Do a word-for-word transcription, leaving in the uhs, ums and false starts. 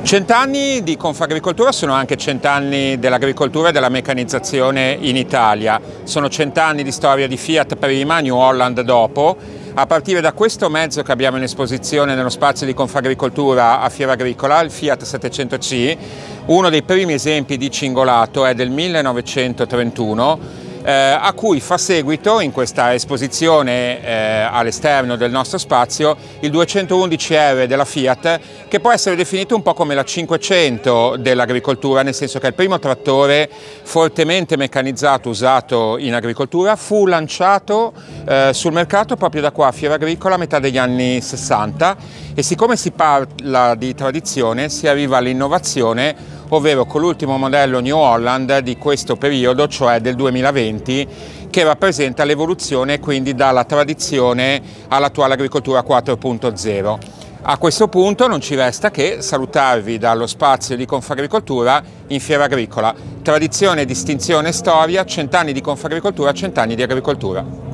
Cent'anni di Confagricoltura sono anche cent'anni dell'agricoltura e della meccanizzazione in Italia. Sono cent'anni di storia di Fiat prima, New Holland dopo. A partire da questo mezzo che abbiamo in esposizione nello spazio di Confagricoltura a Fiera Agricola, il Fiat settecento C, uno dei primi esempi di cingolato è del millenovecentotrentuno, Eh, a cui fa seguito in questa esposizione eh, all'esterno del nostro spazio il duecentoundici R della Fiat, che può essere definito un po' come la cinquecento dell'agricoltura, nel senso che è il primo trattore fortemente meccanizzato usato in agricoltura. Fu lanciato eh, sul mercato proprio da qua a Fiera Agricola a metà degli anni sessanta, e siccome si parla di tradizione si arriva all'innovazione, ovvero con l'ultimo modello New Holland di questo periodo, cioè del duemilaventi, che rappresenta l'evoluzione quindi dalla tradizione all'attuale agricoltura quattro punto zero. A questo punto non ci resta che salutarvi dallo spazio di Confagricoltura in Fiera Agricola. Tradizione, distinzione e storia, cent'anni di Confagricoltura, cent'anni di agricoltura.